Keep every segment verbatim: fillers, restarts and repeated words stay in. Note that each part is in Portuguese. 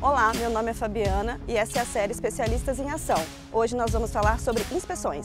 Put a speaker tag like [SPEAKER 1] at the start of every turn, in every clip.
[SPEAKER 1] Olá, meu nome é Fabiana e essa é a série Especialistas em Ação. Hoje nós vamos falar sobre inspeções.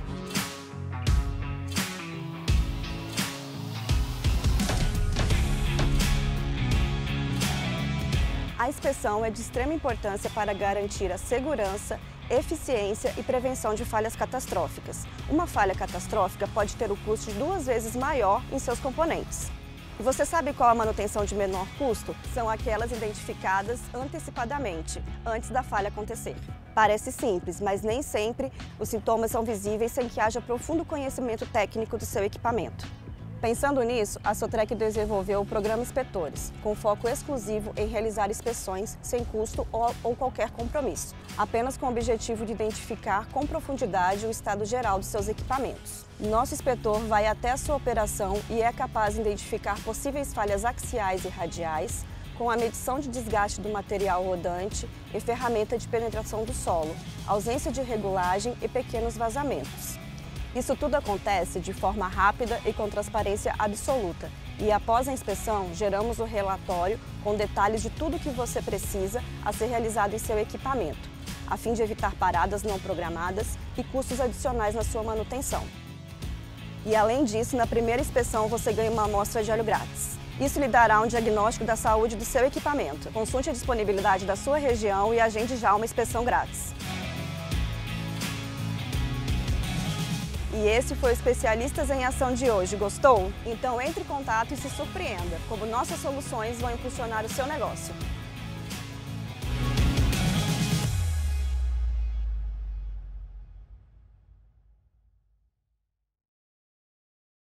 [SPEAKER 1] A inspeção é de extrema importância para garantir a segurança, eficiência e prevenção de falhas catastróficas. Uma falha catastrófica pode ter o custo duas vezes maior em seus componentes. E você sabe qual a manutenção de menor custo? São aquelas identificadas antecipadamente, antes da falha acontecer. Parece simples, mas nem sempre os sintomas são visíveis sem que haja profundo conhecimento técnico do seu equipamento. Pensando nisso, a Sotrec desenvolveu o programa Inspetores, com foco exclusivo em realizar inspeções sem custo ou, ou qualquer compromisso, apenas com o objetivo de identificar com profundidade o estado geral dos seus equipamentos. Nosso inspetor vai até a sua operação e é capaz de identificar possíveis falhas axiais e radiais, com a medição de desgaste do material rodante e ferramenta de penetração do solo, ausência de regulagem e pequenos vazamentos. Isso tudo acontece de forma rápida e com transparência absoluta. E após a inspeção, geramos o relatório com detalhes de tudo o que você precisa a ser realizado em seu equipamento, a fim de evitar paradas não programadas e custos adicionais na sua manutenção. E além disso, na primeira inspeção você ganha uma amostra de óleo grátis. Isso lhe dará um diagnóstico da saúde do seu equipamento. Consulte a disponibilidade da sua região e agende já uma inspeção grátis. E esse foi o Especialistas em Ação de hoje. Gostou? Então entre em contato e se surpreenda, como nossas soluções vão impulsionar o seu negócio.